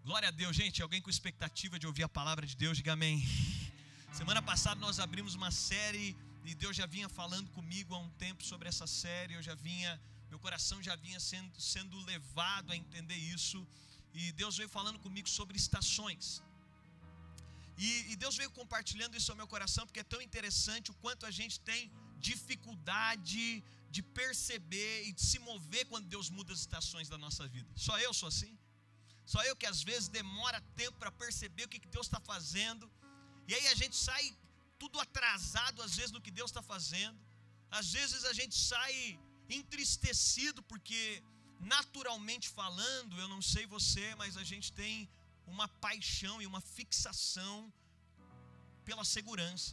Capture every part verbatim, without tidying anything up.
Glória a Deus, gente. Alguém com expectativa de ouvir a palavra de Deus, diga amém. Semana passada nós abrimos uma série e Deus já vinha falando comigo há um tempo sobre essa série. Eu já vinha, meu coração já vinha sendo, sendo levado a entender isso. E Deus veio falando comigo sobre estações. E, e Deus veio compartilhando isso ao meu coração, porque é tão interessante o quanto a gente tem dificuldade de perceber e de se mover quando Deus muda as estações da nossa vida. Só eu sou assim? Só eu que às vezes demora tempo para perceber o que Deus está fazendo. E aí a gente sai tudo atrasado às vezes no que Deus está fazendo. Às vezes a gente sai entristecido porque, naturalmente falando, eu não sei você, mas a gente tem uma paixão e uma fixação pela segurança.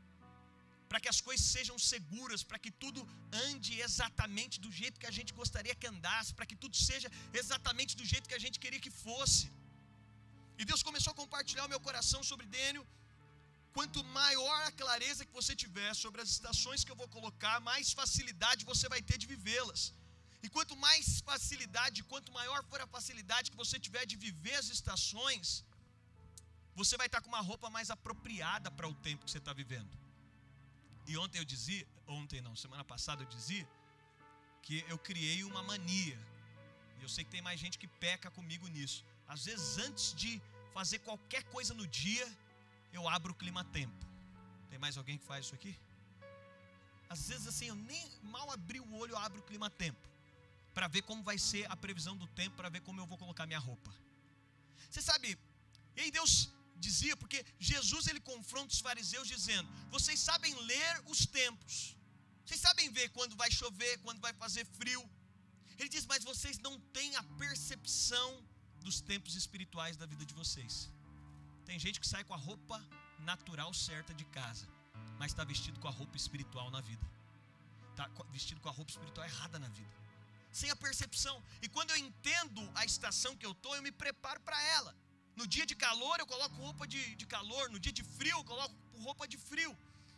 Para que as coisas sejam seguras, para que tudo ande exatamente do jeito que a gente gostaria que andasse, para que tudo seja exatamente do jeito que a gente queria que fosse. E Deus começou a compartilhar o meu coração sobre Dênio. Quanto maior a clareza que você tiver sobre as estações que eu vou colocar, mais facilidade você vai ter de vivê-las. E quanto mais facilidade, quanto maior for a facilidade que você tiver de viver as estações, você vai estar com uma roupa mais apropriada para o tempo que você está vivendo. E ontem eu dizia, ontem não, semana passada eu dizia, que eu criei uma mania. E eu sei que tem mais gente que peca comigo nisso. Às vezes antes de fazer qualquer coisa no dia, eu abro o clima-tempo. Tem mais alguém que faz isso aqui? Às vezes assim, eu nem mal abri o olho, eu abro o clima-tempo. Para ver como vai ser a previsão do tempo, para ver como eu vou colocar minha roupa. Você sabe, e aí Deus dizia, porque Jesus ele confronta os fariseus dizendo: vocês sabem ler os tempos, vocês sabem ver quando vai chover, quando vai fazer frio. Ele diz: mas vocês não têm a percepção dos tempos espirituais da vida de vocês. Tem gente que sai com a roupa natural certa de casa, mas está vestido com a roupa espiritual na vida. Está vestido com a roupa espiritual errada na vida, sem a percepção. E quando eu entendo a estação que eu estou, eu me preparo para ela. No dia de calor eu coloco roupa de, de calor, no dia de frio eu coloco roupa de frio.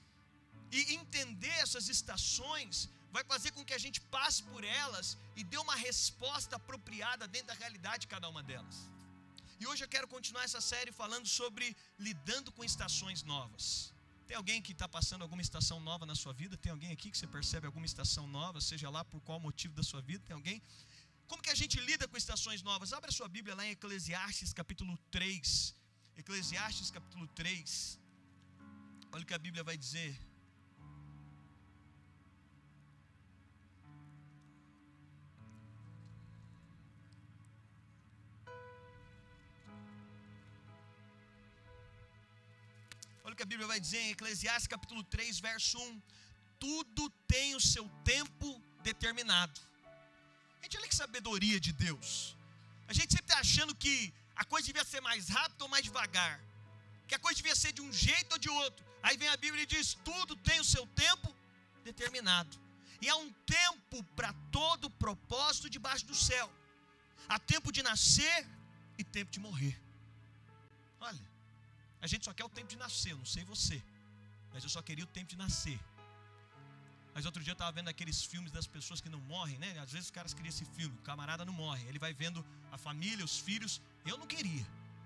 E entender essas estações vai fazer com que a gente passe por elas e dê uma resposta apropriada dentro da realidade de cada uma delas. E hoje eu quero continuar essa série falando sobre lidando com estações novas. Tem alguém que está passando alguma estação nova na sua vida? Tem alguém aqui que você percebe alguma estação nova, seja lá por qual motivo da sua vida? Tem alguém? Como que a gente lida com estações novas? Abra sua Bíblia lá em Eclesiastes capítulo três. Eclesiastes capítulo três. Olha o que a Bíblia vai dizer. Olha o que a Bíblia vai dizer em Eclesiastes capítulo três, verso um. Tudo tem o seu tempo determinado. Gente, olha que sabedoria de Deus. A gente sempre está achando que a coisa devia ser mais rápida ou mais devagar, que a coisa devia ser de um jeito ou de outro. Aí vem a Bíblia e diz: tudo tem o seu tempo determinado. E há um tempo para todo propósito debaixo do céu. Há tempo de nascer e tempo de morrer. Olha, a gente só quer o tempo de nascer, eu não sei você, mas eu só queria o tempo de nascer. Mas outro dia eu estava vendo aqueles filmes das pessoas que não morrem, né? Às vezes os caras queriam esse filme, o camarada não morre. Ele vai vendo a família, os filhos. Eu não queria.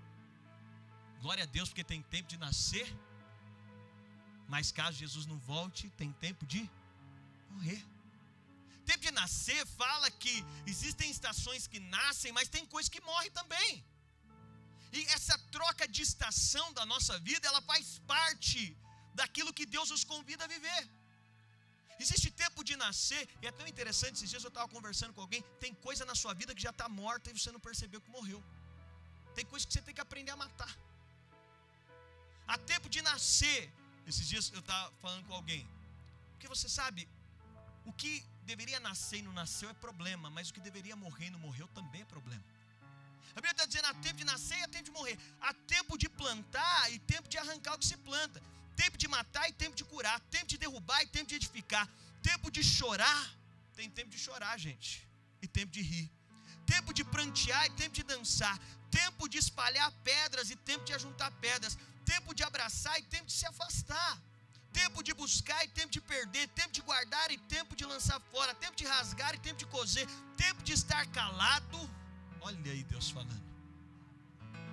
Glória a Deus, porque tem tempo de nascer. Mas caso Jesus não volte, tem tempo de morrer. Tempo de nascer fala que existem estações que nascem, mas tem coisas que morrem também. E essa troca de estação da nossa vida, ela faz parte daquilo que Deus nos convida a viver. Existe tempo de nascer, e é tão interessante, esses dias eu estava conversando com alguém, tem coisa na sua vida que já está morta e você não percebeu que morreu. Tem coisa que você tem que aprender a matar. Há tempo de nascer. Esses dias eu estava falando com alguém, porque você sabe, o que deveria nascer e não nasceu é problema, mas o que deveria morrer e não morreu também é problema. A Bíblia está dizendo: há tempo de nascer e há tempo de morrer. Há tempo de plantar e tempo de arrancar o que se planta. Tempo de matar e tempo de curar. Tempo de derrubar e tempo de edificar. Tempo de chorar. Tem tempo de chorar, gente. E tempo de rir. Tempo de prantear e tempo de dançar. Tempo de espalhar pedras e tempo de ajuntar pedras. Tempo de abraçar e tempo de se afastar. Tempo de buscar e tempo de perder. Tempo de guardar e tempo de lançar fora. Tempo de rasgar e tempo de coser. Tempo de estar calado. Olha aí Deus falando.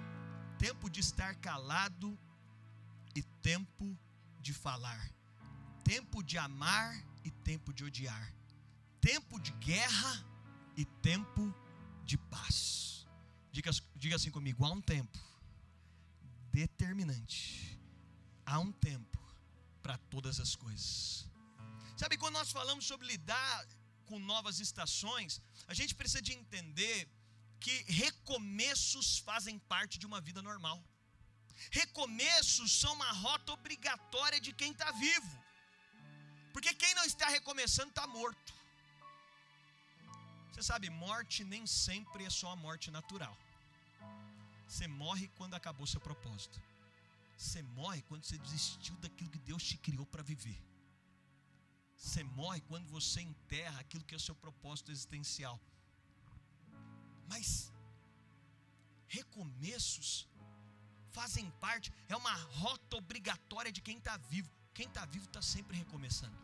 tempo de estar calado e tempo de falar, tempo de amar e tempo de odiar, tempo de guerra e tempo de paz. Diga, diga assim comigo: há um tempo determinante, há um tempo para todas as coisas. Sabe, quando nós falamos sobre lidar com novas estações, a gente precisa de entender que recomeços fazem parte de uma vida normal. Recomeços são uma rota obrigatória de quem está vivo, porque quem não está recomeçando está morto. Você sabe, morte nem sempre é só a morte natural. Você morre quando acabou seu propósito. Você morre quando você desistiu daquilo que Deus te criou para viver. Você morre quando você enterra aquilo que é o seu propósito existencial. Mas recomeços fazem parte, é uma rota obrigatória de quem está vivo. Quem está vivo está sempre recomeçando.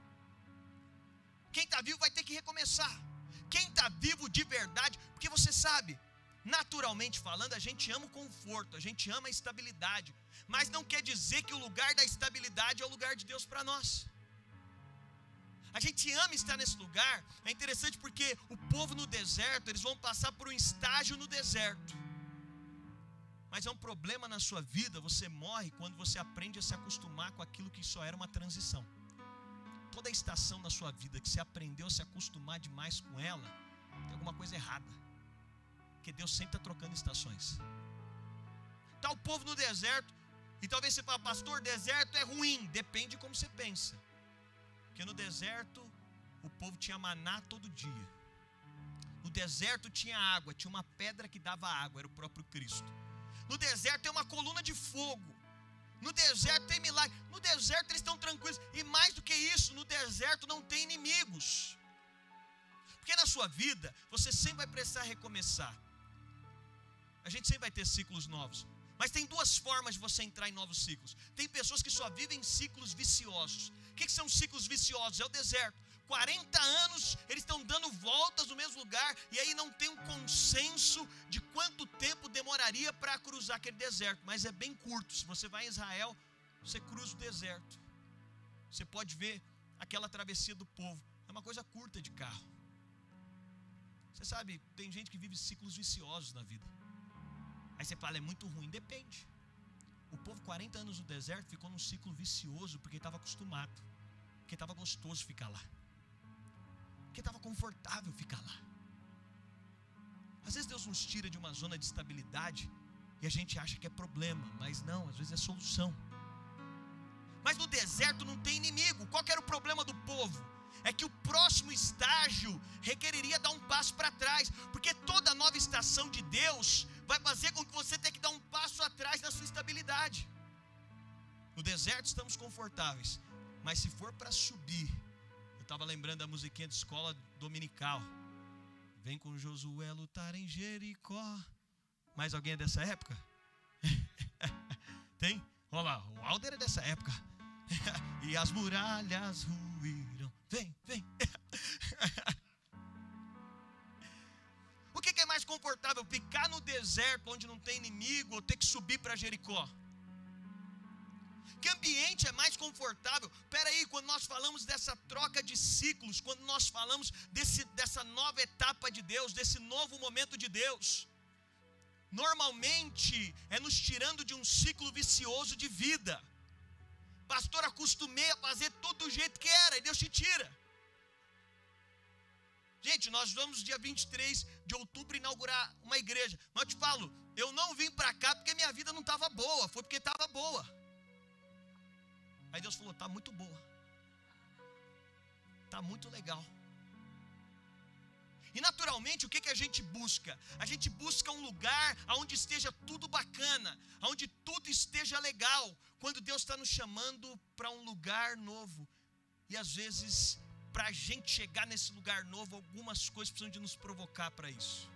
Quem está vivo vai ter que recomeçar. Quem está vivo de verdade, porque você sabe, naturalmente falando, a gente ama o conforto, a gente ama a estabilidade, mas não quer dizer que o lugar da estabilidade é o lugar de Deus para nós. A gente ama estar nesse lugar. É interessante porque o povo no deserto, eles vão passar por um estágio no deserto, mas é um problema na sua vida. Você morre quando você aprende a se acostumar com aquilo que só era uma transição. Toda estação na sua vida que você aprendeu a se acostumar demais com ela, tem alguma coisa errada, porque Deus sempre está trocando estações. Está o povo no deserto, e talvez você fale: pastor, deserto é ruim. Depende de como você pensa, porque no deserto o povo tinha maná todo dia. No deserto tinha água, tinha uma pedra que dava água, era o próprio Cristo. No deserto tem uma coluna de fogo. No deserto tem milagre. No deserto eles estão tranquilos. E mais do que isso, no deserto não tem inimigos. Porque na sua vida você sempre vai precisar recomeçar. A gente sempre vai ter ciclos novos, mas tem duas formas de você entrar em novos ciclos. Tem pessoas que só vivem ciclos viciosos. O que são ciclos viciosos? É o deserto. quarenta anos eles estão dando voltas no mesmo lugar, e aí não tem um consenso de quanto tempo demoraria para cruzar aquele deserto, mas é bem curto. Se você vai em Israel, você cruza o deserto, você pode ver aquela travessia do povo, é uma coisa curta de carro. Você sabe, tem gente que vive ciclos viciosos na vida. Aí você fala: é muito ruim. Depende. O povo quarenta anos no deserto ficou num ciclo vicioso porque estava acostumado, porque estava gostoso ficar lá, porque estava confortável ficar lá. Às vezes Deus nos tira de uma zona de estabilidade e a gente acha que é problema, mas não, às vezes é solução. Mas no deserto não tem inimigo. Qual que era o problema do povo? É que o próximo estágio requeriria dar um passo para trás, porque toda nova estação de Deus vai fazer com que você tenha que dar um passo atrás na sua estabilidade. No deserto estamos confortáveis, mas se for para subir, eu estava lembrando da musiquinha de escola dominical: vem com Josué lutar em Jericó. Mais alguém é dessa época? Tem? Olha lá, o Alder é dessa época. E as muralhas ruíram. Vem, vem. O que, que é mais confortável? Ficar no deserto onde não tem inimigo, ou ter que subir para Jericó? Que ambiente é mais confortável? Espera aí, quando nós falamos dessa troca de ciclos, quando nós falamos desse, dessa nova etapa de Deus, desse novo momento de Deus, normalmente é nos tirando de um ciclo vicioso de vida. Pastor, acostumei a fazer tudo do jeito que era, e Deus te tira. Gente, nós vamos dia vinte e três de outubro inaugurar uma igreja, mas eu te falo, eu não vim para cá porque minha vida não estava boa, foi porque estava boa. Aí Deus falou: está muito boa, está muito legal. E naturalmente o que, que a gente busca? A gente busca um lugar onde esteja tudo bacana, onde tudo esteja legal, quando Deus está nos chamando para um lugar novo. E às vezes, para a gente chegar nesse lugar novo, algumas coisas precisam de nos provocar para isso.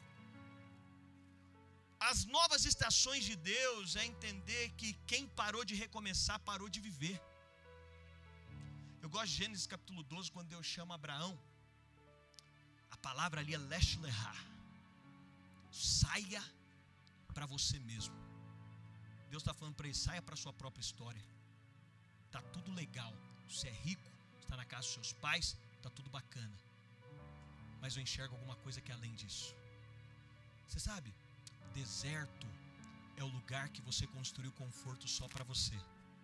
As novas estações de Deus é entender que quem parou de recomeçar, parou de viver. Eu gosto de Gênesis capítulo doze, quando Deus chama Abraão. A palavra ali é lech lehá. Saia para você mesmo. Deus está falando para ele: saia para a sua própria história. Está tudo legal. Você é rico, está na casa dos seus pais, está tudo bacana. Mas eu enxergo alguma coisa que é além disso. Você sabe, deserto é o lugar que você construiu conforto só para você.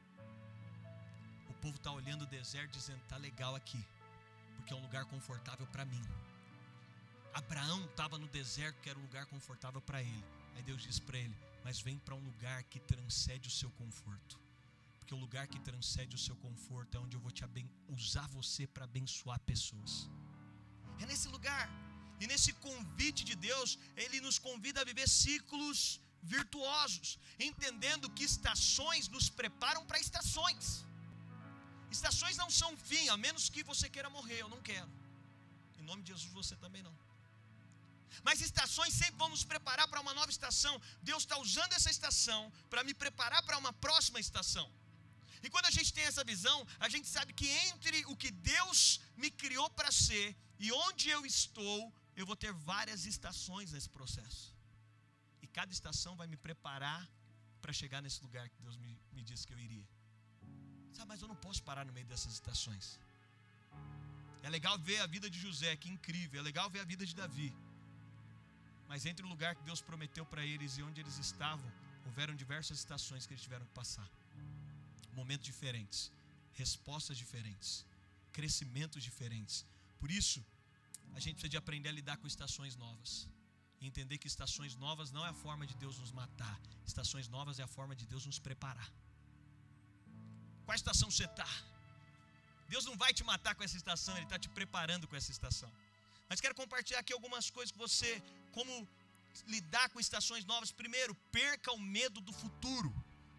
O povo está olhando o deserto dizendo: está legal aqui, porque é um lugar confortável para mim. Abraão estava no deserto, que era um lugar confortável para ele. Aí Deus diz para ele: mas vem para um lugar que transcende o seu conforto. Porque o lugar que transcende o seu conforto é onde eu vou te aben- usar você para abençoar pessoas. É nesse lugar. E nesse convite de Deus, Ele nos convida a viver ciclos virtuosos, entendendo que estações nos preparam para estações. Estações não são fim, a menos que você queira morrer. Eu não quero. Em nome de Jesus, você também não. Mas estações sempre vão nos preparar para uma nova estação. Deus está usando essa estação para me preparar para uma próxima estação. E quando a gente tem essa visão, a gente sabe que entre o que Deus me criou para ser e onde eu estou, eu vou ter várias estações nesse processo. E cada estação vai me preparar para chegar nesse lugar que Deus me, me disse que eu iria. Sabe, mas eu não posso parar no meio dessas estações. É legal ver a vida de José, que incrível. É legal ver a vida de Davi. Mas entre o lugar que Deus prometeu para eles e onde eles estavam, houveram diversas estações que eles tiveram que passar. Momentos diferentes, respostas diferentes, crescimentos diferentes. Por isso, a gente precisa de aprender a lidar com estações novas. E entender que estações novas não é a forma de Deus nos matar. Estações novas é a forma de Deus nos preparar. Qual estação você está? Deus não vai te matar com essa estação, Ele está te preparando com essa estação. Mas quero compartilhar aqui algumas coisas com você, como lidar com estações novas. Primeiro, perca o medo do futuro.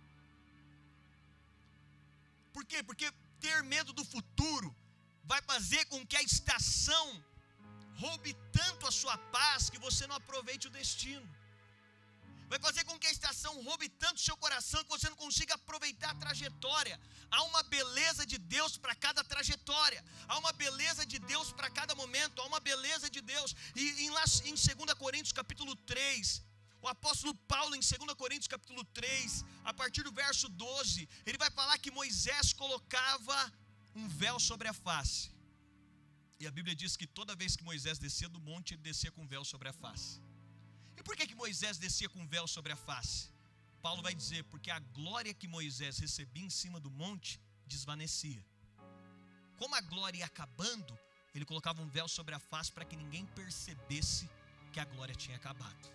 Por quê? Porque ter medo do futuro vai fazer com que a estação roube tanto a sua paz que você não aproveite o destino. Vai fazer com que a estação roube tanto o seu coração que você não consiga aproveitar a trajetória. Há uma beleza de Deus para cada trajetória. Há uma beleza de Deus para cada momento. Há uma beleza de Deus. E em, em dois Coríntios capítulo três, o apóstolo Paulo em dois Coríntios capítulo três, a partir do verso doze, ele vai falar que Moisés colocava um véu sobre a face. E a Bíblia diz que toda vez que Moisés descia do monte, ele descia com um véu sobre a face. E por que que Moisés descia com um véu sobre a face? Paulo vai dizer: porque a glória que Moisés recebia em cima do monte desvanecia. Como a glória ia acabando, ele colocava um véu sobre a face para que ninguém percebesse que a glória tinha acabado.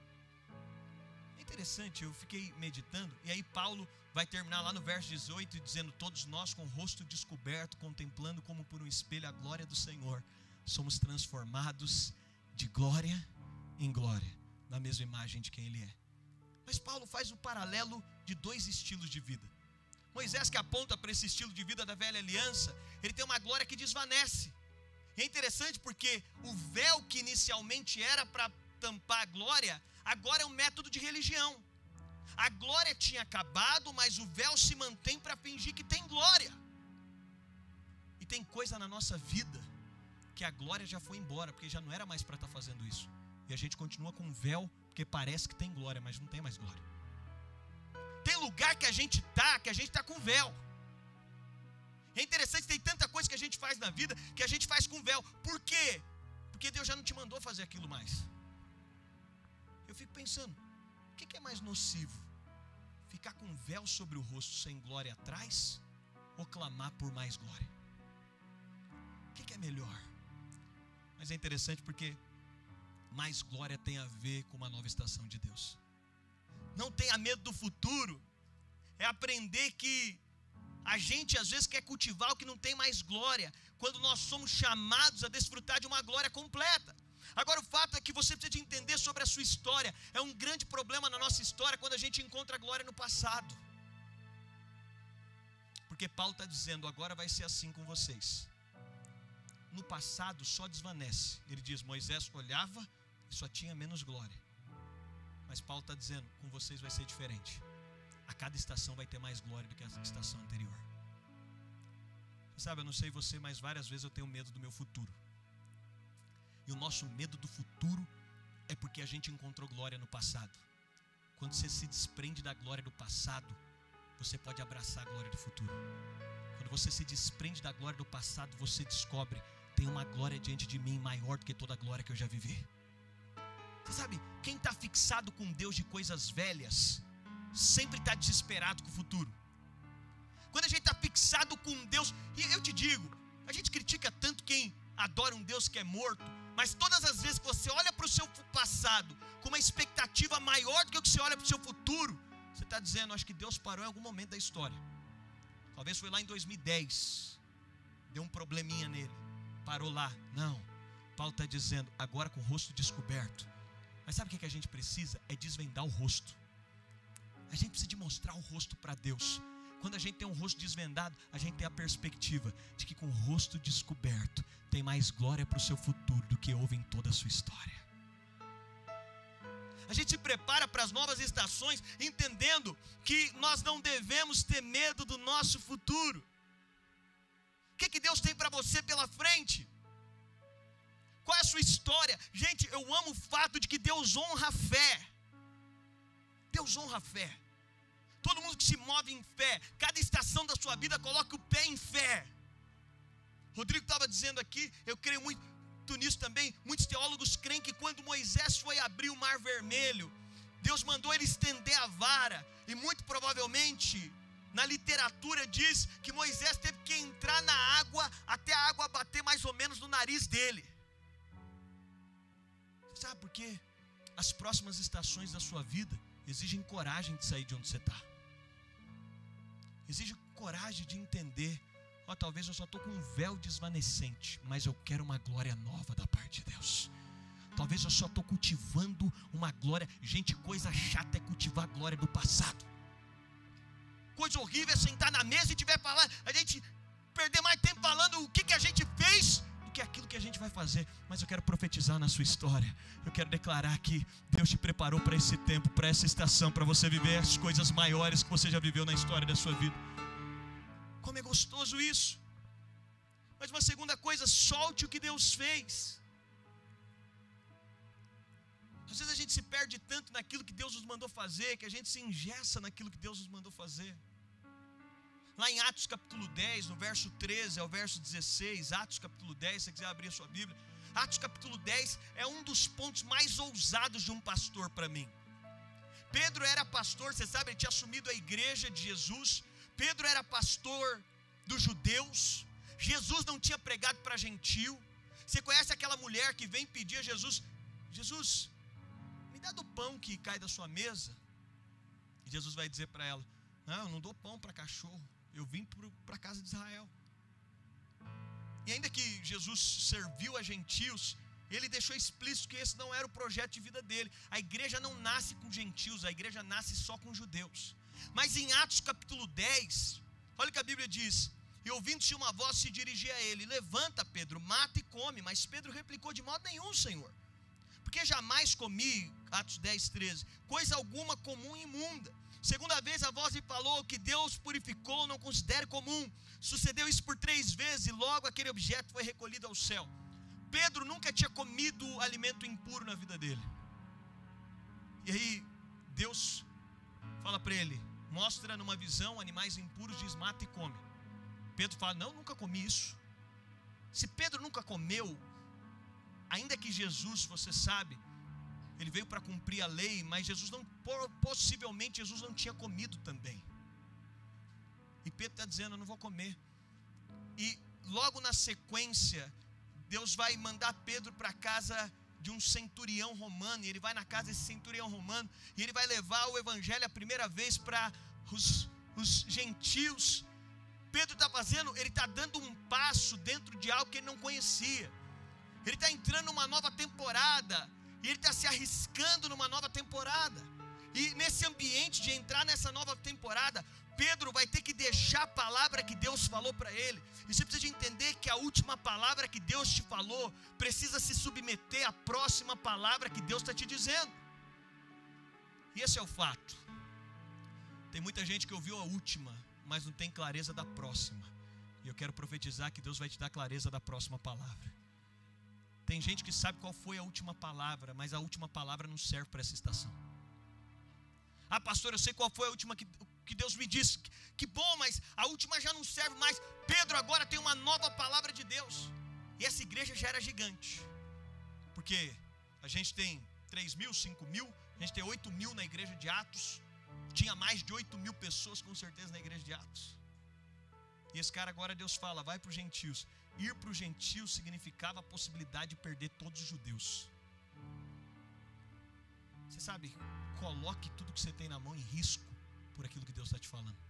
É interessante, eu fiquei meditando, e aí Paulo vai terminar lá no verso dezoito, dizendo: todos nós com o rosto descoberto, contemplando como por um espelho a glória do Senhor, somos transformados de glória em glória, na mesma imagem de quem Ele é. Mas Paulo faz o paralelo de dois estilos de vida. Moisés, que aponta para esse estilo de vida da velha aliança, ele tem uma glória que desvanece. E é interessante porque o véu que inicialmente era para tampar a glória, agora é um método de religião. A glória tinha acabado, mas o véu se mantém para fingir que tem glória. E tem coisa na nossa vida que a glória já foi embora, porque já não era mais para estar fazendo isso. E a gente continua com um véu, porque parece que tem glória, mas não tem mais glória. Tem lugar que a gente está, que a gente está com véu. É interessante, tem tanta coisa que a gente faz na vida, que a gente faz com véu. Por quê? Porque Deus já não te mandou fazer aquilo mais. Eu fico pensando, o que é mais nocivo? Ficar com um véu sobre o rosto sem glória atrás, ou clamar por mais glória? O que é melhor? Mas é interessante porque mais glória tem a ver com uma nova estação de Deus. Não tenha medo do futuro. É aprender que a gente às vezes quer cultivar o que não tem mais glória, quando nós somos chamados a desfrutar de uma glória completa. Agora o fato é que você precisa de entender sobre a sua história. É um grande problema na nossa história quando a gente encontra a glória no passado. Porque Paulo está dizendo: agora vai ser assim com vocês. No passado só desvanece. Ele diz: Moisés olhava e só tinha menos glória. Mas Paulo está dizendo: com vocês vai ser diferente. A cada estação vai ter mais glória do que a estação anterior. Você sabe, eu não sei você, mas várias vezes eu tenho medo do meu futuro. E o nosso medo do futuro é porque a gente encontrou glória no passado. quando você se desprende da glória do passado, você pode abraçar a glória do futuro. Quando você se desprende da glória do passado, você descobre, tem uma glória diante de mim maior do que toda a glória que eu já vivi. Você sabe, quem está fixado com Deus de coisas velhas, sempre está desesperado com o futuro. Quando a gente está fixado com Deus, e eu te digo, a gente critica tanto quem adora um Deus que é morto, mas todas as vezes que você olha para o seu passado com uma expectativa maior do que o que você olha para o seu futuro, você está dizendo, acho que Deus parou em algum momento da história. Talvez foi lá em dois mil e dez, deu um probleminha nele, parou lá. Não, Paulo está dizendo, agora com o rosto descoberto. Mas sabe o que a gente precisa? É desvendar o rosto. A gente precisa de mostrar o rosto para Deus. Quando a gente tem um rosto desvendado, a gente tem a perspectiva de que com o rosto descoberto tem mais glória para o seu futuro do que houve em toda a sua história. A gente se prepara para as novas estações, entendendo que nós não devemos ter medo do nosso futuro. O que, que Deus tem para você pela frente? Qual é a sua história? Gente, eu amo o fato de que Deus honra a fé. Deus honra a fé. Todo mundo que se move em fé, cada estação da sua vida coloca o pé em fé. Rodrigo estava dizendo aqui, eu creio muito nisso também. Muitos teólogos creem que quando Moisés foi abrir o mar vermelho, Deus mandou ele estender a vara, e muito provavelmente na literatura diz que Moisés teve que entrar na água até a água bater mais ou menos no nariz dele. Você sabe por quê? As próximas estações da sua vida exigem coragem de sair de onde você está. Exige coragem de entender, ó, talvez eu só estou com um véu desvanecente, mas eu quero uma glória nova da parte de Deus. Talvez eu só estou cultivando uma glória. Gente, coisa chata é cultivar a glória do passado. Coisa horrível é sentar na mesa e tiver falando, a gente perder mais tempo falando o que, que a gente fez do que aquilo que a gente vai fazer. Mas eu quero profetizar na sua história. Eu quero declarar que Deus te preparou para esse tempo, para essa estação, para você viver as coisas maiores que você já viveu na história da sua vida. Como é gostoso isso. Mas uma segunda coisa, solte o que Deus fez. Às vezes a gente se perde tanto naquilo que Deus nos mandou fazer, que a gente se engessa naquilo que Deus nos mandou fazer. Lá em Atos capítulo dez, no verso treze ao verso dezesseis, Atos capítulo dez, se você quiser abrir a sua Bíblia, Atos capítulo dez é um dos pontos mais ousados de um pastor para mim. Pedro era pastor, você sabe, ele tinha assumido a igreja de Jesus. Pedro era pastor dos judeus. Jesus não tinha pregado para gentil. Você conhece aquela mulher que vem pedir a Jesus, Jesus, me dá do pão que cai da sua mesa? E Jesus vai dizer para ela, não, eu não dou pão para cachorro, eu vim para a casa de Israel. E ainda que Jesus serviu a gentios, ele deixou explícito que esse não era o projeto de vida dele. A igreja não nasce com gentios, a igreja nasce só com judeus. Mas em Atos capítulo dez, olha o que a Bíblia diz, e ouvindo-se uma voz se dirigia a ele, levanta Pedro, mata e come. Mas Pedro replicou, de modo nenhum, Senhor, porque jamais comi, Atos dez, treze, coisa alguma comum e imunda. Segunda vez a voz lhe falou, que Deus purificou, não considere comum. Sucedeu isso por três vezes, e logo aquele objeto foi recolhido ao céu. Pedro nunca tinha comido alimento impuro na vida dele. E aí Deus fala para ele, mostra numa visão animais impuros, diz mata e come. Pedro fala, não, nunca comi isso. Se Pedro nunca comeu, ainda que Jesus, você sabe, ele veio para cumprir a lei, mas Jesus não, possivelmente Jesus não tinha comido também. E Pedro está dizendo, eu não vou comer. E logo na sequência, Deus vai mandar Pedro para a casa de um centurião romano, e ele vai na casa desse centurião romano, e ele vai levar o evangelho a primeira vez para os, os gentios. Pedro está fazendo, ele está dando um passo dentro de algo que ele não conhecia. Ele está entrando numa nova temporada, e ele está se arriscando numa nova temporada. E nesse ambiente de entrar nessa nova temporada, Pedro vai ter que deixar a palavra que Deus falou para ele. E você precisa de entender que a última palavra que Deus te falou precisa se submeter à próxima palavra que Deus está te dizendo. E esse é o fato. Tem muita gente que ouviu a última, mas não tem clareza da próxima. E eu quero profetizar que Deus vai te dar clareza da próxima palavra. Tem gente que sabe qual foi a última palavra, mas a última palavra não serve para essa estação. Ah, pastor, eu sei qual foi a última que, que Deus me disse. Que, que bom, mas a última já não serve mais. Pedro agora tem uma nova palavra de Deus. E essa igreja já era gigante. Porque a gente tem três mil, cinco mil, a gente tem oito mil na igreja de Atos. Tinha mais de oito mil pessoas com certeza na igreja de Atos. E esse cara agora Deus fala, vai para os gentios. Ir para os gentios significava a possibilidade de perder todos os judeus. Você sabe, coloque tudo que você tem na mão em risco por aquilo que Deus está te falando.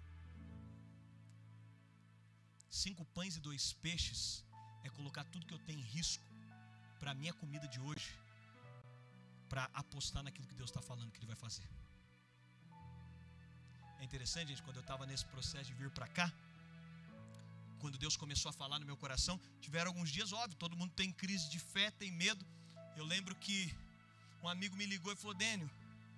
Cinco pães e dois peixes é colocar tudo que eu tenho em risco para a minha comida de hoje, para apostar naquilo que Deus está falando que Ele vai fazer. É interessante, gente, quando eu estava nesse processo de vir para cá, quando Deus começou a falar no meu coração, tiveram alguns dias, óbvio, todo mundo tem crise de fé, tem medo. Eu lembro que um amigo me ligou e falou, Dênio,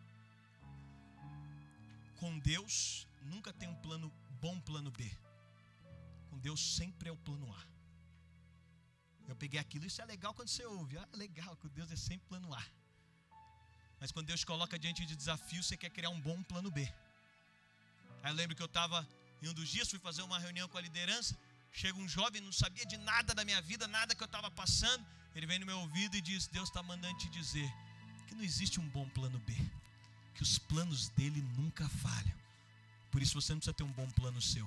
com Deus nunca tem um plano bom, plano B. Com Deus sempre é o plano A. Eu peguei aquilo, isso é legal quando você ouve. Ah, legal, com Deus é sempre plano A. Mas quando Deus coloca diante de desafio, você quer criar um bom plano B. Aí eu lembro que eu estava, em um dos dias, fui fazer uma reunião com a liderança. Chega um jovem, não sabia de nada da minha vida, nada que eu estava passando. Ele vem no meu ouvido e diz, Deus está mandando te dizer que não existe um bom plano B, que os planos dele nunca falham. Por isso você não precisa ter um bom plano seu.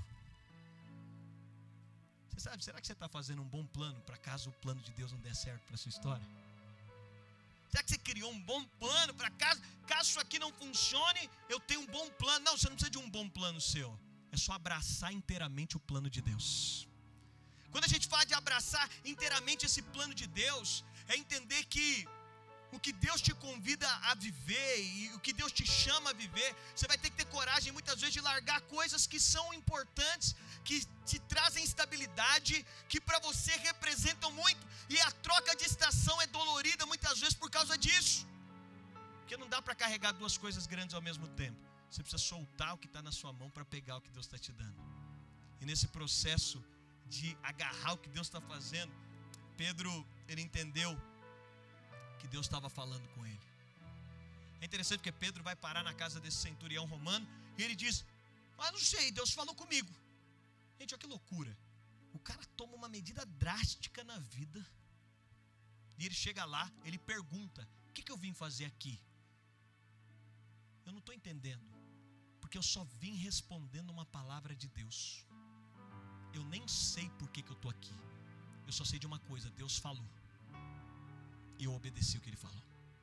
Você sabe, será que você está fazendo um bom plano para caso o plano de Deus não der certo para a sua história? Será que você criou um bom plano para caso, caso isso aqui não funcione, eu tenho um bom plano? Não, você não precisa de um bom plano seu. É só abraçar inteiramente o plano de Deus. Quando a gente fala de abraçar inteiramente esse plano de Deus, é entender que o que Deus te convida a viver e o que Deus te chama a viver, você vai ter que ter coragem muitas vezes de largar coisas que são importantes, que te trazem estabilidade, que para você representam muito, e a troca de estação é dolorida muitas vezes por causa disso, porque não dá para carregar duas coisas grandes ao mesmo tempo. Você precisa soltar o que está na sua mão para pegar o que Deus está te dando. E nesse processo de agarrar o que Deus está fazendo, Pedro, ele entendeu que Deus estava falando com ele. É interessante porque Pedro vai parar na casa desse centurião romano e ele diz, ah, não sei, Deus falou comigo. Gente, olha que loucura. O cara toma uma medida drástica na vida e ele chega lá, ele pergunta, o que, que eu vim fazer aqui? Eu não estou entendendo, porque eu só vim respondendo uma palavra de Deus. Eu nem sei por que, que eu estou aqui. Eu só sei de uma coisa, Deus falou. E eu obedeci o que Ele falou.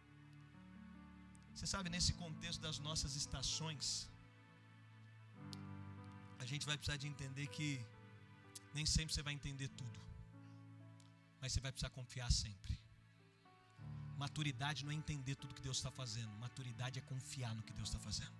Você sabe, nesse contexto das nossas estações, a gente vai precisar de entender que nem sempre você vai entender tudo, mas você vai precisar confiar sempre. Maturidade não é entender tudo que Deus está fazendo. Maturidade é confiar no que Deus está fazendo.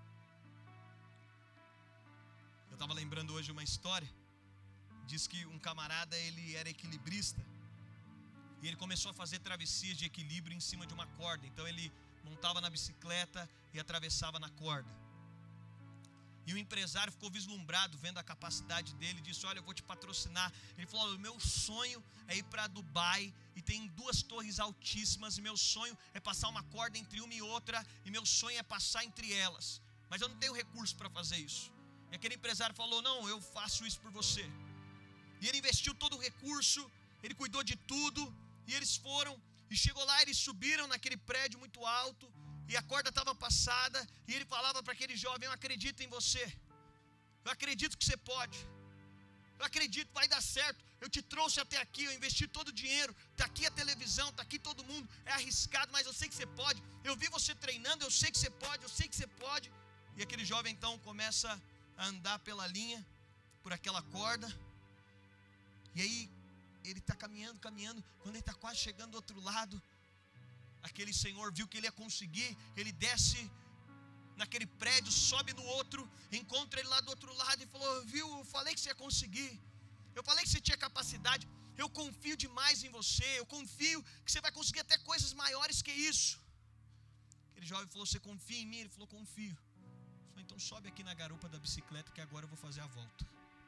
Eu estava lembrando hoje uma história. Diz que um camarada, ele era equilibrista e ele começou a fazer travessias de equilíbrio em cima de uma corda. Então ele montava na bicicleta e atravessava na corda. E o empresário ficou vislumbrado vendo a capacidade dele, disse, olha, eu vou te patrocinar. Ele falou, o meu sonho é ir para Dubai e tem duas torres altíssimas e meu sonho é passar uma corda entre uma e outra e meu sonho é passar entre elas, mas eu não tenho recurso para fazer isso. E aquele empresário falou, não, eu faço isso por você. E ele investiu todo o recurso, ele cuidou de tudo, e eles foram, e chegou lá, eles subiram naquele prédio muito alto, e a corda estava passada, e ele falava para aquele jovem, eu acredito em você, eu acredito que você pode, eu acredito, vai dar certo, eu te trouxe até aqui, eu investi todo o dinheiro, está aqui a televisão, está aqui todo mundo, é arriscado, mas eu sei que você pode, eu vi você treinando, eu sei que você pode, eu sei que você pode. E aquele jovem então começa a andar pela linha, por aquela corda, e aí ele está caminhando, caminhando, quando ele está quase chegando do outro lado, aquele senhor viu que ele ia conseguir, ele desce naquele prédio, sobe no outro, encontra ele lá do outro lado e falou, viu, eu falei que você ia conseguir, eu falei que você tinha capacidade, eu confio demais em você, eu confio que você vai conseguir até coisas maiores que isso. Aquele jovem falou, você confia em mim? Ele falou, confio. Ele falou, então sobe aqui na garupa da bicicleta que agora eu vou fazer a volta.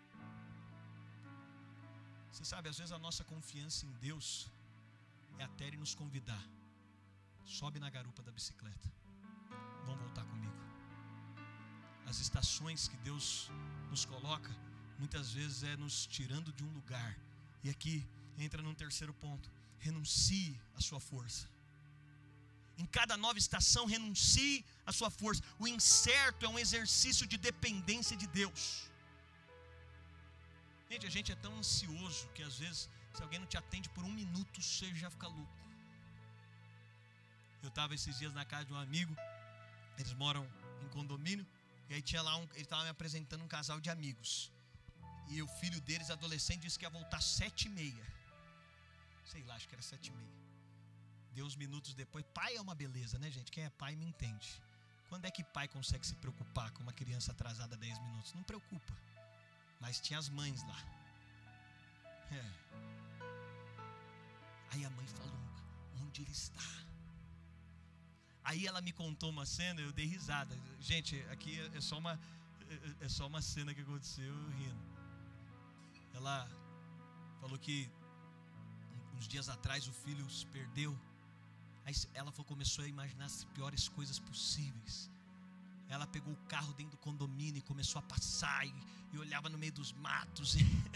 Você sabe, às vezes a nossa confiança em Deus é até Ele nos convidar. Sobe na garupa da bicicleta. Vão voltar comigo. as estações que Deus nos coloca, muitas vezes é nos tirando de um lugar. E aqui entra num terceiro ponto: renuncie a sua força. Em cada nova estação, renuncie a sua força. O incerto é um exercício de dependência de Deus. Gente, a gente é tão ansioso que às vezes, se alguém não te atende por um minuto, você já fica louco. Eu estava esses dias na casa de um amigo, eles moram em condomínio, e aí tinha lá um, ele estava me apresentando um casal de amigos. E o filho deles, adolescente, disse que ia voltar sete e meia. Sei lá, acho que era sete e meia. Deu uns minutos depois. Pai é uma beleza, né, gente? Quem é pai me entende. Quando é que pai consegue se preocupar com uma criança atrasada dez minutos? Não preocupa. Mas tinha as mães lá. É. Aí a mãe falou: onde ele está? Aí ela me contou uma cena, eu dei risada. Gente, aqui é só uma, é só uma cena que aconteceu rindo. Ela falou que uns dias atrás o filho se perdeu. Aí ela começou a imaginar as piores coisas possíveis. Ela pegou o carro dentro do condomínio e começou a passar e, e olhava no meio dos matos.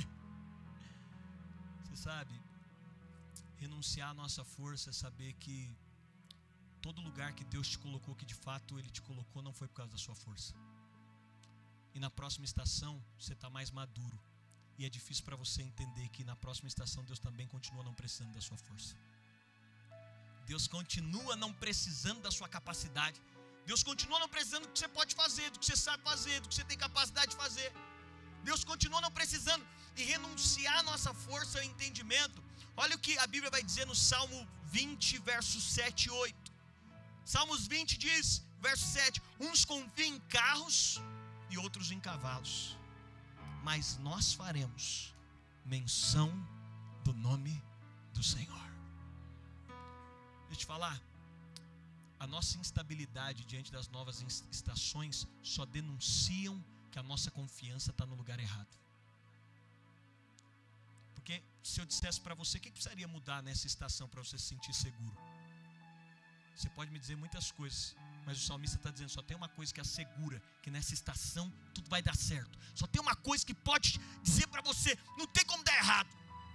Você sabe, renunciar à nossa força é saber que todo lugar que Deus te colocou, que de fato Ele te colocou, não foi por causa da sua força. E na próxima estação você está mais maduro. E é difícil para você entender que na próxima estação Deus também continua não precisando da sua força. Deus continua não precisando da sua capacidade. Deus continua não precisando do que você pode fazer, do que você sabe fazer, do que você tem capacidade de fazer. Deus continua não precisando. E renunciar a nossa força ao entendimento. Olha o que a Bíblia vai dizer no Salmo vinte, versos sete e oito. Salmos vinte diz, verso sete: uns confiam em carros e outros em cavalos, mas nós faremos menção do nome do Senhor. Deixa eu te falar, a nossa instabilidade diante das novas estações só denunciam que a nossa confiança está no lugar errado. Porque se eu dissesse para você, o que precisaria mudar nessa estação para você se sentir seguro? Você pode me dizer muitas coisas, mas o salmista está dizendo: só tem uma coisa que assegura que nessa estação tudo vai dar certo. Só tem uma coisa que pode dizer para você: não tem como dar errado.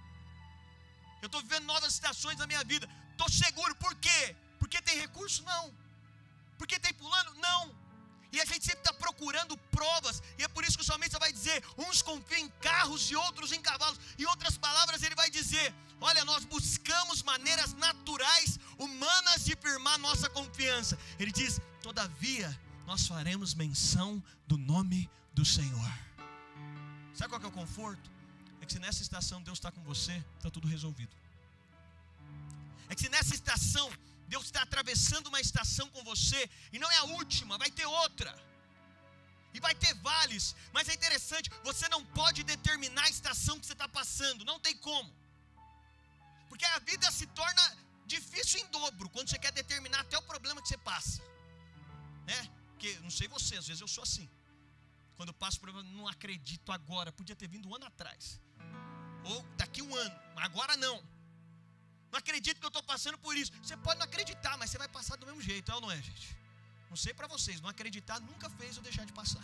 Eu estou vivendo novas estações na minha vida, estou seguro. Por quê? Porque tem recurso? Não. Porque tem fulano? Não. E a gente sempre está procurando provas, e é por isso que o salmista vai dizer: uns confiam em carros e outros em cavalos. Em outras palavras, ele vai dizer: olha, nós buscamos maneiras naturais, humanas, de firmar nossa confiança. Ele diz: todavia, nós faremos menção do nome do Senhor. Sabe qual que é o conforto? É que se nessa estação Deus está com você, está tudo resolvido. É que se nessa estação Deus está atravessando uma estação com você, e não é a última, vai ter outra, e vai ter vales. Mas é interessante, você não pode determinar a estação que você está passando, não tem como, porque a vida se torna difícil em dobro quando você quer determinar até o problema que você passa, né? Porque, não sei você, às vezes eu sou assim, quando eu passo por problema, não acredito agora, podia ter vindo um ano atrás, ou daqui um ano, agora não. Não acredito que eu estou passando por isso. Você pode não acreditar, mas você vai passar do mesmo jeito, é ou não é, gente? Não sei para vocês, não acreditar nunca fez eu deixar de passar.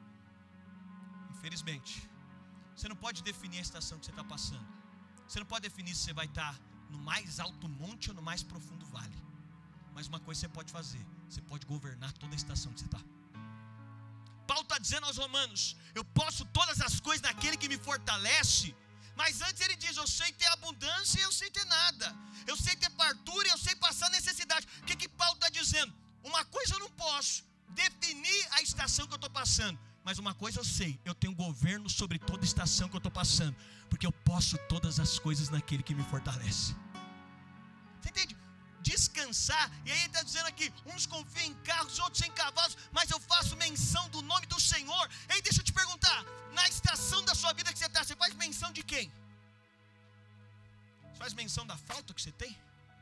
Infelizmente. Você não pode definir a estação que você está passando. Você não pode definir se você vai estar no mais alto monte ou no mais profundo vale. Mas uma coisa você pode fazer: você pode governar toda a estação que você está. Paulo está dizendo aos romanos: eu posso todas as coisas naquele que me fortalece. Mas antes ele diz: eu sei ter abundância e eu sei ter nada. Eu sei ter fartura e eu sei passar necessidade. O que que Paulo está dizendo? Uma coisa eu não posso definir a estação que eu estou passando, mas uma coisa eu sei: eu tenho governo sobre toda estação que eu estou passando, porque eu posso todas as coisas naquele que me fortalece. Você entende? Descansar. E aí ele está dizendo aqui: uns confiam em carros, outros em cavalos, mas eu faço menção do nome do Senhor. E aí deixa eu te perguntar, na estação da sua vida que você está, você faz menção de quem? Você faz menção da falta que você tem?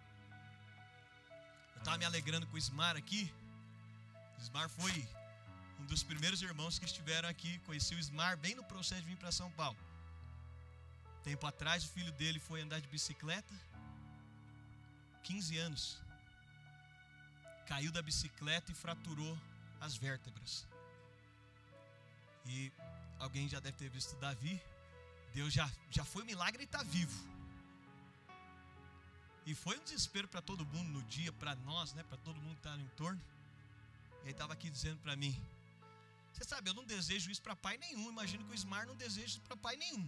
Eu estava me alegrando com o Ismar aqui. O Ismar foi um dos primeiros irmãos que estiveram aqui. Conheci o Ismar bem no processo de vir para São Paulo. Tempo atrás o filho dele foi andar de bicicleta, quinze anos, caiu da bicicleta e fraturou as vértebras. E alguém já deve ter visto Davi. Deus já, já foi um milagre e está vivo. E foi um desespero para todo mundo no dia, para nós, né, para todo mundo que está no entorno. E ele estava aqui dizendo para mim: você sabe, eu não desejo isso para pai nenhum. Imagino que o Ismar não deseja isso para pai nenhum.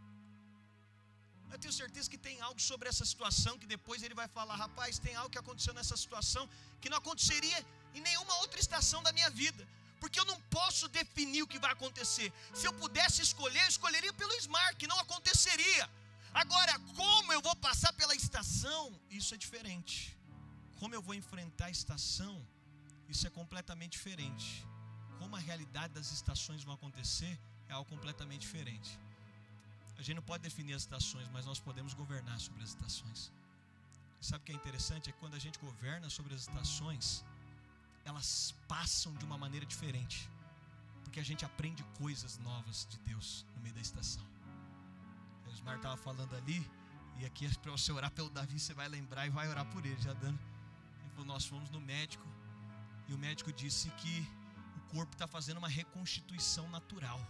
Eu tenho certeza que tem algo sobre essa situação que depois ele vai falar: rapaz, tem algo que aconteceu nessa situação que não aconteceria em nenhuma outra estação da minha vida. Porque eu não posso definir o que vai acontecer. Se eu pudesse escolher, eu escolheria pelo Ismar, que não aconteceria. Agora, como eu vou passar pela estação, isso é diferente. Como eu vou enfrentar a estação, isso é completamente diferente. Como a realidade das estações vão acontecer, é algo completamente diferente. A gente não pode definir as estações, mas nós podemos governar sobre as estações. Sabe o que é interessante? É que quando a gente governa sobre as estações, elas passam de uma maneira diferente, porque a gente aprende coisas novas de Deus no meio da estação. O Osmar estava falando ali, e aqui para você orar pelo Davi, você vai lembrar e vai orar por ele, já dando. Ele falou: nós fomos no médico, e o médico disse que o corpo está fazendo uma reconstituição natural.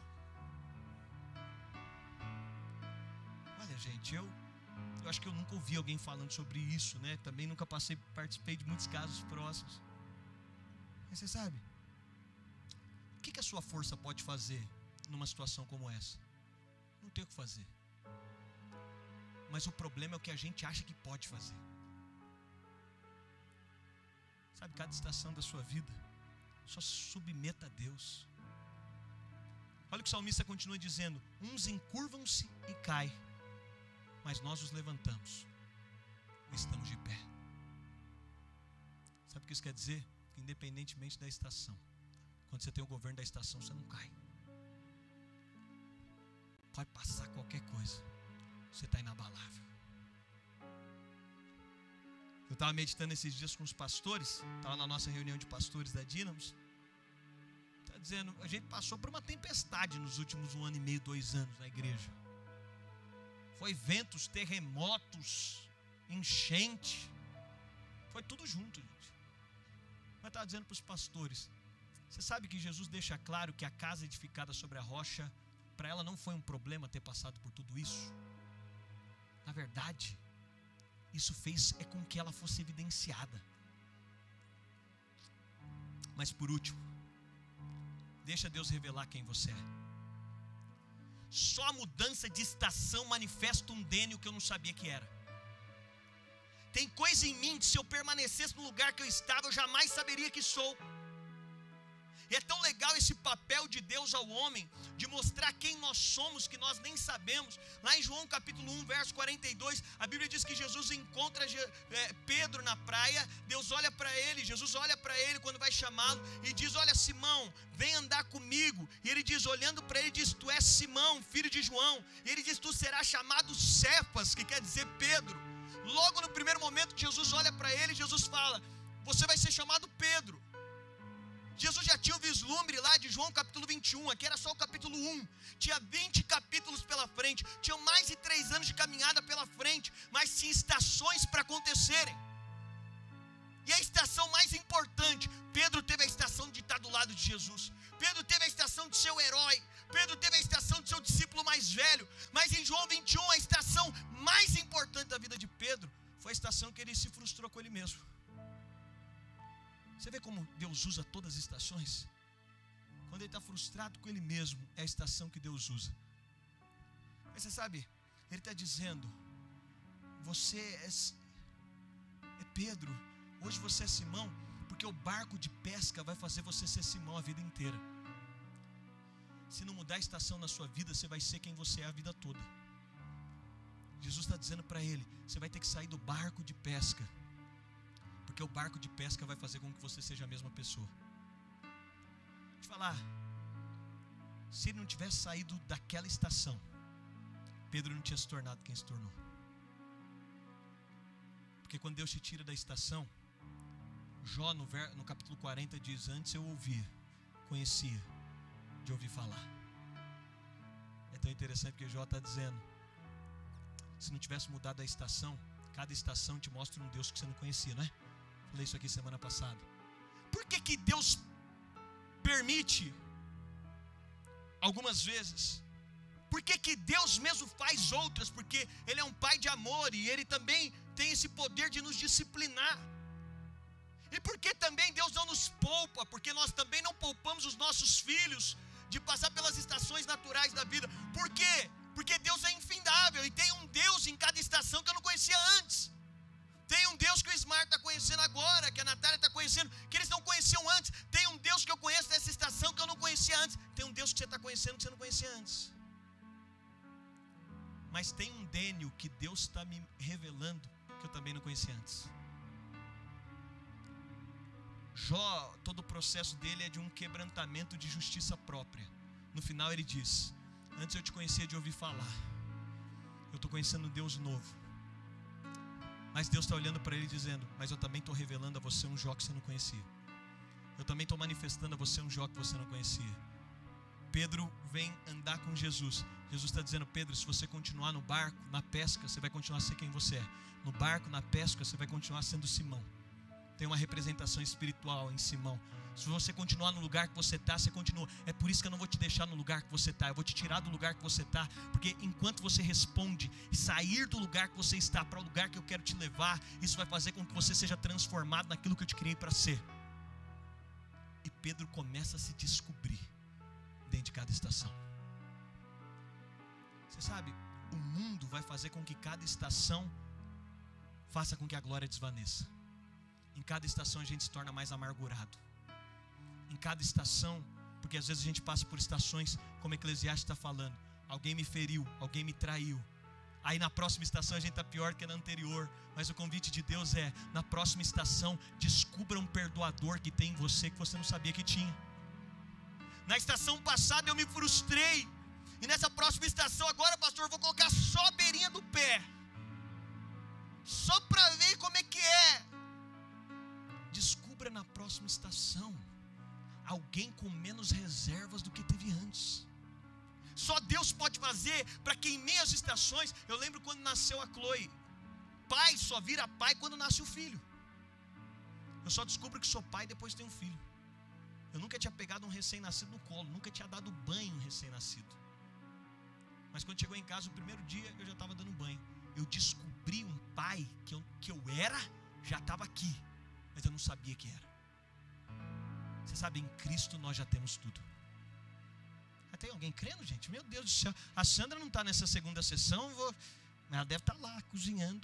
Olha, gente, eu, eu acho que eu nunca ouvi alguém falando sobre isso, né? Também nunca passei, participei de muitos casos próximos. Mas você sabe, o que, que a sua força pode fazer numa situação como essa? Não tem o que fazer. Mas o problema é o que a gente acha que pode fazer. Sabe, cada estação da sua vida, só se submeta a Deus. Olha o que o salmista continua dizendo: uns encurvam-se e caem, mas nós os levantamos e estamos de pé. Sabe o que isso quer dizer? Que independentemente da estação, quando você tem o governo da estação, você não cai. Pode passar qualquer coisa, você está inabalável. Eu estava meditando esses dias com os pastores, estava na nossa reunião de pastores da Dínamos. Está dizendo, a gente passou por uma tempestade nos últimos um ano e meio, dois anos na igreja. Foi ventos, terremotos, enchente, foi tudo junto, gente. Mas estava dizendo para os pastores: você sabe que Jesus deixa claro que a casa edificada sobre a rocha, para ela não foi um problema ter passado por tudo isso. Na verdade, isso fez é com que ela fosse evidenciada. Mas por último, deixa Deus revelar quem você é. Só a mudança de estação manifesta um Dênio que eu não sabia que era. Tem coisa em mim que, se eu permanecesse no lugar que eu estava, eu jamais saberia que sou. E é tão legal esse papel de Deus ao homem, de mostrar quem nós somos, que nós nem sabemos. Lá em João capítulo um, verso quarenta e dois, a Bíblia diz que Jesus encontra é, Pedro na praia. Deus olha para ele, Jesus olha para ele quando vai chamá-lo e diz: olha, Simão, vem andar comigo. E ele diz, olhando para ele, diz: tu és Simão, filho de João. E ele diz: tu serás chamado Cefas, que quer dizer Pedro. Logo no primeiro momento que Jesus olha para ele, Jesus fala: você vai ser chamado Pedro. Jesus já tinha o vislumbre lá de João capítulo vinte e um, aqui era só o capítulo um, tinha vinte capítulos pela frente, tinham mais de três anos de caminhada pela frente, mas tinha estações para acontecerem. E a estação mais importante, Pedro teve a estação de estar do lado de Jesus, Pedro teve a estação de ser o herói, Pedro teve a estação de ser o discípulo mais velho, mas em João vinte e um, a estação mais importante da vida de Pedro foi a estação que ele se frustrou com ele mesmo. Você vê como Deus usa todas as estações? Quando ele está frustrado com ele mesmo, é a estação que Deus usa. Mas você sabe, ele está dizendo: você é, é Pedro, hoje você é Simão, porque o barco de pesca vai fazer você ser Simão a vida inteira. Se não mudar a estação na sua vida, você vai ser quem você é a vida toda. Jesus está dizendo para ele: você vai ter que sair do barco de pesca, porque o barco de pesca vai fazer com que você seja a mesma pessoa. Deixa eu falar, se ele não tivesse saído daquela estação, Pedro não tinha se tornado quem se tornou. Porque quando Deus te tira da estação, Jó no, ver, no capítulo quarenta diz: antes eu ouvia, conhecia, de ouvir falar. É tão interessante que Jó está dizendo: se não tivesse mudado a estação, cada estação te mostra um Deus que você não conhecia, não é? Falei isso aqui semana passada. Por que que Deus permite algumas vezes. Por que que Deus mesmo faz outras? Porque Ele é um Pai de amor e Ele também tem esse poder de nos disciplinar. E por que também Deus não nos poupa? Porque nós também não poupamos os nossos filhos de passar pelas estações naturais da vida. Por quê? Porque Deus é infindável e tem um Deus em cada estação que eu não conhecia antes. Tem um Deus que o Ismar está conhecendo agora, que a Natália está conhecendo, que eles não conheciam antes. Tem um Deus que eu conheço nessa estação que eu não conhecia antes. Tem um Deus que você está conhecendo que você não conhecia antes. Mas tem um Dênio que Deus está me revelando que eu também não conhecia antes. Jó, todo o processo dele é de um quebrantamento de justiça própria. No final ele diz: antes eu te conhecia de ouvir falar, eu estou conhecendo um Deus novo. Mas Deus está olhando para ele dizendo: mas eu também estou revelando a você um Jó que você não conhecia. Eu também estou manifestando a você um Jó que você não conhecia. Pedro vem andar com Jesus. Jesus está dizendo: Pedro, se você continuar no barco, na pesca, você vai continuar a ser quem você é. No barco, na pesca, você vai continuar sendo Simão. Tem uma representação espiritual em Simão. Se você continuar no lugar que você está, você continua. É por isso que eu não vou te deixar no lugar que você está. Eu vou te tirar do lugar que você está. Porque enquanto você responde e sair do lugar que você está para o lugar que eu quero te levar, isso vai fazer com que você seja transformado naquilo que eu te criei para ser. E Pedro começa a se descobrir dentro de cada estação. Você sabe, o mundo vai fazer com que cada estação faça com que a glória desvaneça. Em cada estação a gente se torna mais amargurado. Em cada estação, porque às vezes a gente passa por estações, como Eclesiastes está falando: alguém me feriu, alguém me traiu. Aí na próxima estação a gente está pior que na anterior. Mas o convite de Deus é: na próxima estação, descubra um perdoador que tem em você que você não sabia que tinha. Na estação passada eu me frustrei, e nessa próxima estação agora, pastor, eu vou colocar só a beirinha do pé, só para ver como é que é. Descubra na próxima estação alguém com menos reservas do que teve antes. Só Deus pode fazer para que em meias estações. Eu lembro quando nasceu a Chloe. Pai só vira pai quando nasce o filho. Eu só descubro que sou pai depois que tenho um filho. Eu nunca tinha pegado um recém-nascido no colo, nunca tinha dado banho um recém-nascido. Mas quando chegou em casa, o primeiro dia eu já estava dando banho. Eu descobri um pai que eu, que eu era, já estava aqui, mas eu não sabia que era. Você sabe, em Cristo nós já temos tudo. Tem alguém crendo, gente? Meu Deus do céu. A Sandra não está nessa segunda sessão, vou... ela deve estar lá cozinhando.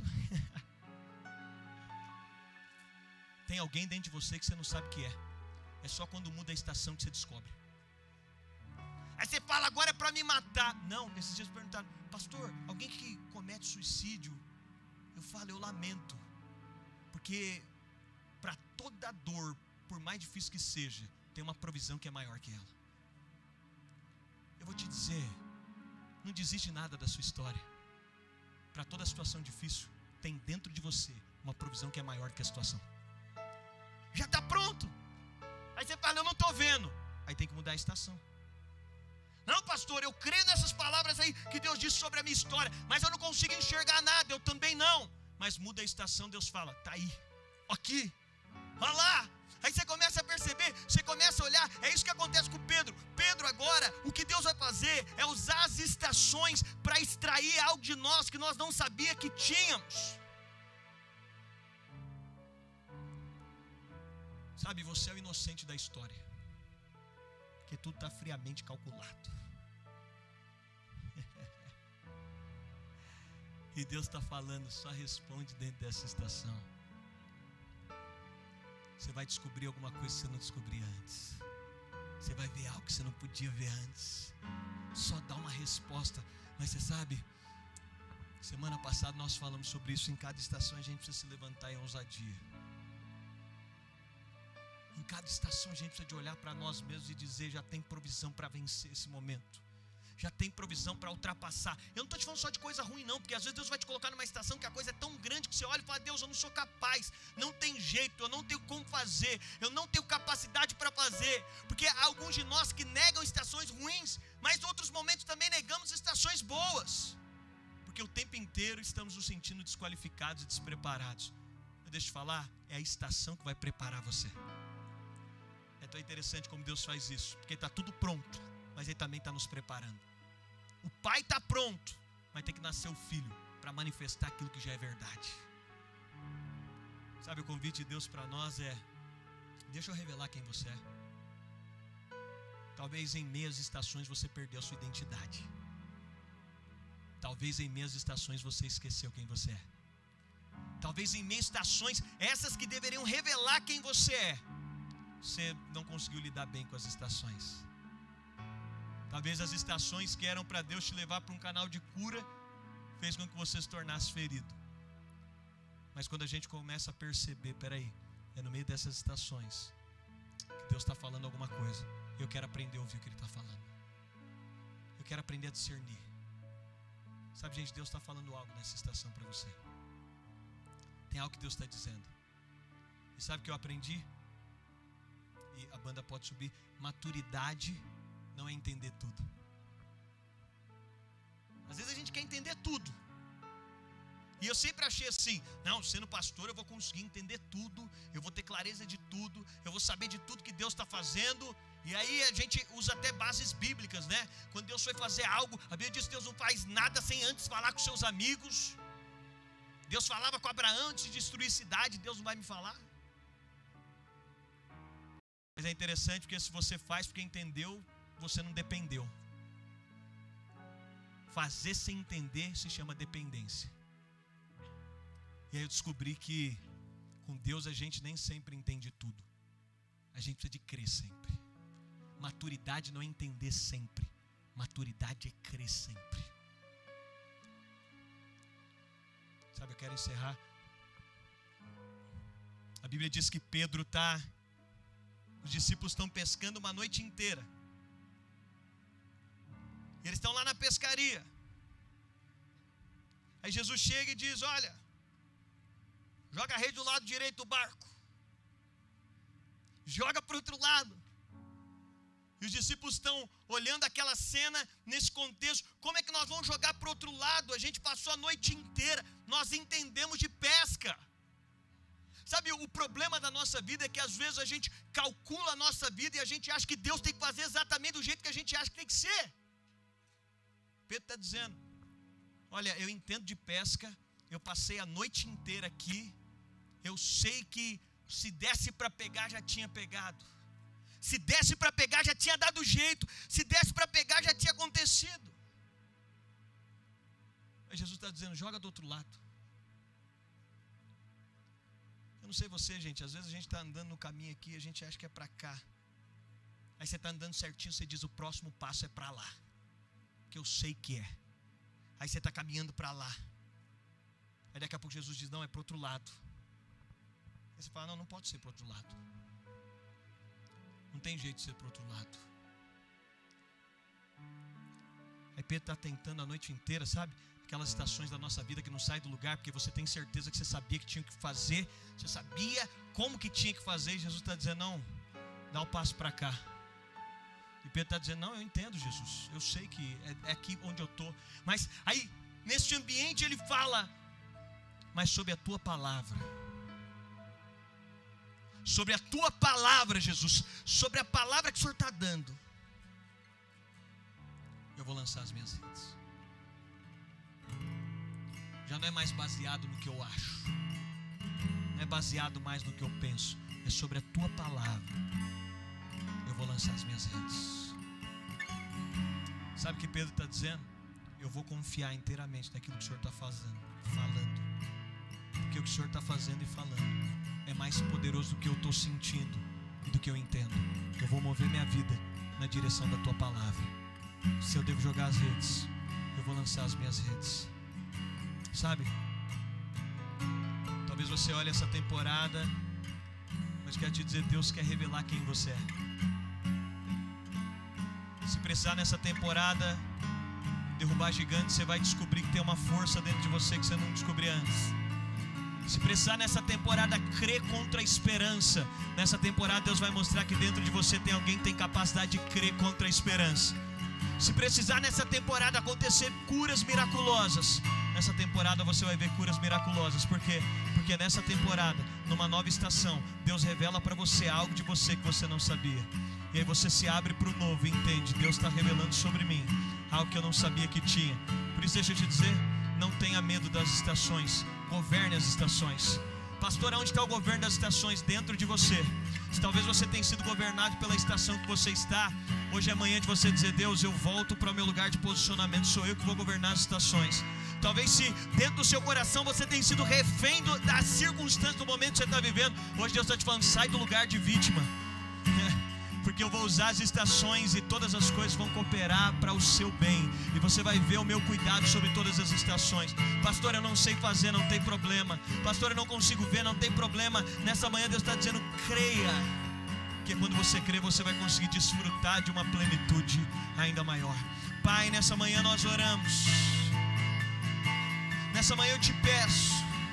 Tem alguém dentro de você que você não sabe o que é. É só quando muda a estação que você descobre. Aí você fala: agora é para me matar. Não, esses dias perguntaram: pastor, alguém que comete suicídio? Eu falo: eu lamento. Porque para toda dor, por mais difícil que seja, tem uma provisão que é maior que ela. Eu vou te dizer, não desiste nada da sua história. Para toda situação difícil, tem dentro de você uma provisão que é maior que a situação. Já está pronto. Aí você fala: eu não estou vendo. Aí tem que mudar a estação. Não, pastor, eu creio nessas palavras aí que Deus disse sobre a minha história, mas eu não consigo enxergar nada. Eu também não. Mas muda a estação, Deus fala: está aí, aqui, olha lá. Aí você começa a perceber, você começa a olhar. É isso que acontece com Pedro. Pedro agora, o que Deus vai fazer é usar as estações para extrair algo de nós que nós não sabíamos que tínhamos. Sabe, você é o inocente da história, porque tudo está friamente calculado. E Deus está falando: só responde dentro dessa estação. Você vai descobrir alguma coisa que você não descobria antes. Você vai ver algo que você não podia ver antes. Só dá uma resposta. Mas você sabe, semana passada nós falamos sobre isso. Em cada estação a gente precisa se levantar em ousadia. Em cada estação a gente precisa de olhar para nós mesmos e dizer: já tem provisão para vencer esse momento. Já tem provisão para ultrapassar. Eu não estou te falando só de coisa ruim não, porque às vezes Deus vai te colocar numa estação que a coisa é tão grande que você olha e fala: Deus, eu não sou capaz, não tem jeito, eu não tenho como fazer, eu não tenho capacidade para fazer. Porque há alguns de nós que negam estações ruins, mas em outros momentos também negamos estações boas, porque o tempo inteiro estamos nos sentindo desqualificados e despreparados. Mas deixa eu te falar, é a estação que vai preparar você. É tão interessante como Deus faz isso, porque está tudo pronto. mas Ele também está nos preparando. O Pai está pronto, mas tem que nascer o Filho para manifestar aquilo que já é verdade. Sabe, o convite de Deus para nós é: deixa eu revelar quem você é. Talvez em meias estações você perdeu a sua identidade. Talvez em meias estações você esqueceu quem você é. Talvez em meias estações, essas que deveriam revelar quem você é, você não conseguiu lidar bem com as estações. Talvez as estações que eram para Deus te levar para um canal de cura fez com que você se tornasse ferido. Mas quando a gente começa a perceber, peraí, é no meio dessas estações que Deus está falando alguma coisa, eu quero aprender a ouvir o que Ele está falando. Eu quero aprender a discernir. Sabe, gente, Deus está falando algo nessa estação para você. Tem algo que Deus está dizendo. E sabe o que eu aprendi? E a banda pode subir. Maturidade não é entender tudo. Às vezes a gente quer entender tudo. E eu sempre achei assim: não, sendo pastor eu vou conseguir entender tudo, eu vou ter clareza de tudo, eu vou saber de tudo que Deus está fazendo. E aí a gente usa até bases bíblicas, né? Quando Deus foi fazer algo, a Bíblia diz que Deus não faz nada sem antes falar com seus amigos. Deus falava com Abraão antes de destruir cidade, Deus não vai me falar? Mas é interessante porque se você faz porque entendeu, você não dependeu. Fazer sem entender se chama dependência. E aí eu descobri que com Deus a gente nem sempre entende tudo. A gente precisa de crer sempre. Maturidade não é entender sempre. Maturidade é crer sempre. Sabe, eu quero encerrar. A Bíblia diz que Pedro está... Os discípulos estão pescando uma noite inteira. Eles estão lá na pescaria. Aí Jesus chega e diz: olha, joga a rede do lado direito do barco. Joga para o outro lado. E os discípulos estão olhando aquela cena nesse contexto. Como é que nós vamos jogar para o outro lado? A gente passou a noite inteira. Nós entendemos de pesca. Sabe, o problema da nossa vida é que às vezes a gente calcula a nossa vida e a gente acha que Deus tem que fazer exatamente do jeito que a gente acha que tem que ser. Pedro está dizendo: olha, eu entendo de pesca, eu passei a noite inteira aqui, eu sei que se desse para pegar já tinha pegado, se desse para pegar já tinha dado jeito, se desse para pegar já tinha acontecido. Mas Jesus está dizendo: joga do outro lado. Eu não sei você, gente, às vezes a gente está andando no caminho aqui e a gente acha que é para cá. Aí você está andando certinho, você diz: o próximo passo é para lá, que eu sei que é. Aí você está caminhando para lá. Aí daqui a pouco Jesus diz: não, é para o outro lado. Aí você fala: não, não pode ser para o outro lado. Não tem jeito de ser para o outro lado. Aí Pedro está tentando a noite inteira, sabe? Aquelas estações da nossa vida que não sai do lugar, porque você tem certeza que você sabia que tinha que fazer, você sabia como que tinha que fazer, e Jesus está dizendo: não, dá o passo para cá. E Pedro está dizendo: não, eu entendo, Jesus, eu sei que é, é aqui onde eu estou. Mas aí, nesse ambiente ele fala: mas sobre a tua palavra, sobre a tua palavra, Jesus, sobre a palavra que o Senhor está dando, eu vou lançar as minhas redes. Já não é mais baseado no que eu acho, não é baseado mais no que eu penso, é sobre a tua palavra. Eu vou lançar as minhas redes. Sabe o que Pedro está dizendo? Eu vou confiar inteiramente naquilo que o Senhor está fazendo, falando, porque o que o Senhor está fazendo e falando é mais poderoso do que eu estou sentindo e do que eu entendo. Eu vou mover minha vida na direção da tua palavra. Se eu devo jogar as redes, eu vou lançar as minhas redes. Sabe, talvez você olhe essa temporada, mas quero te dizer: Deus quer revelar quem você é. Se precisar nessa temporada derrubar gigantes, você vai descobrir que tem uma força dentro de você que você não descobria antes. Se precisar nessa temporada crer contra a esperança, nessa temporada Deus vai mostrar que dentro de você tem alguém que tem capacidade de crer contra a esperança. Se precisar nessa temporada acontecer curas miraculosas, nessa temporada você vai ver curas miraculosas. Por quê? Porque nessa temporada, numa nova estação, Deus revela para você algo de você que você não sabia. E aí você se abre para o novo e entende, Deus está revelando sobre mim algo que eu não sabia que tinha. Por isso deixa eu te dizer, não tenha medo das estações, governe as estações. Pastor, onde está o governo das estações? Dentro de você. Se talvez você tenha sido governado pela estação que você está, hoje é manhã de você dizer, Deus, eu volto para o meu lugar de posicionamento, sou eu que vou governar as estações. Talvez se dentro do seu coração você tenha sido refém do, das circunstâncias do momento que você está vivendo, hoje Deus está te falando, sai do lugar de vítima, porque eu vou usar as estações e todas as coisas vão cooperar para o seu bem, e você vai ver o meu cuidado sobre todas as estações. Pastor, eu não sei fazer, não tem problema. Pastor, eu não consigo ver, não tem problema. Nessa manhã Deus está dizendo, creia, porque quando você crê, você vai conseguir desfrutar de uma plenitude ainda maior. Pai, nessa manhã nós oramos. Nessa manhã eu te peço,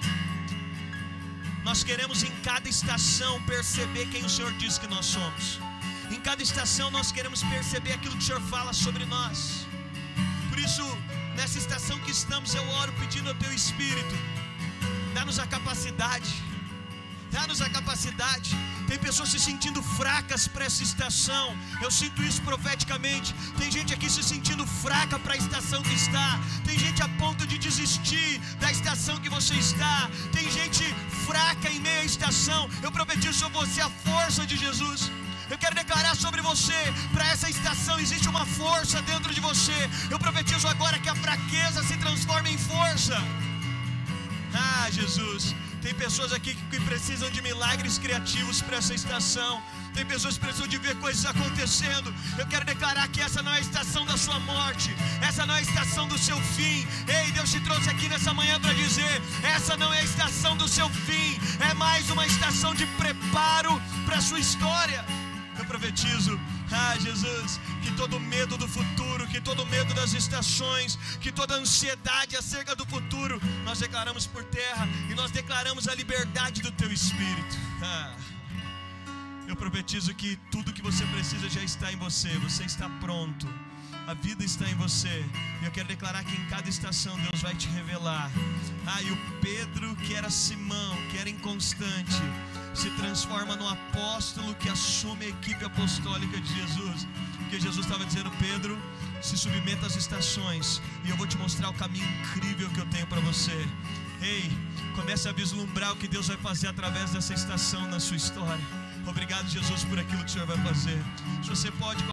nós queremos em cada estação perceber quem o Senhor diz que nós somos. Em cada estação nós queremos perceber aquilo que o Senhor fala sobre nós. Por isso, nessa estação que estamos, eu oro pedindo ao Teu Espírito, dá-nos a capacidade, dá-nos a capacidade. Tem pessoas se sentindo fracas para essa estação, eu sinto isso profeticamente. Tem gente aqui se sentindo fraca para a estação que está. Tem gente a ponto de desistir da estação que você está. Tem gente fraca em meio à estação. Eu profetizo sobre você a força de Jesus. Eu quero declarar sobre você, para essa estação existe uma força dentro de você. Eu profetizo agora que a fraqueza se transforma em força. Ah, Jesus, tem pessoas aqui que precisam de milagres criativos para essa estação. Tem pessoas que precisam de ver coisas acontecendo. Eu quero declarar que essa não é a estação da sua morte, essa não é a estação do seu fim. Ei, Deus te trouxe aqui nessa manhã para dizer, essa não é a estação do seu fim, é mais uma estação de preparo para a sua história. Eu profetizo, ah Jesus, que todo medo do futuro, que todo medo das estações, que toda ansiedade acerca do futuro, nós declaramos por terra e nós declaramos a liberdade do Teu Espírito. Ah, eu profetizo que tudo que você precisa já está em você, você está pronto, a vida está em você. E eu quero declarar que em cada estação Deus vai te revelar. Ah, e o Pedro que era Simão, que era inconstante, se transforma no apóstolo que assume a equipe apostólica de Jesus. Porque Jesus estava dizendo, Pedro, se submeta às estações e eu vou te mostrar o caminho incrível que eu tenho para você. Ei, comece a vislumbrar o que Deus vai fazer através dessa estação na sua história. Obrigado, Jesus, por aquilo que o Senhor vai fazer. Se você pode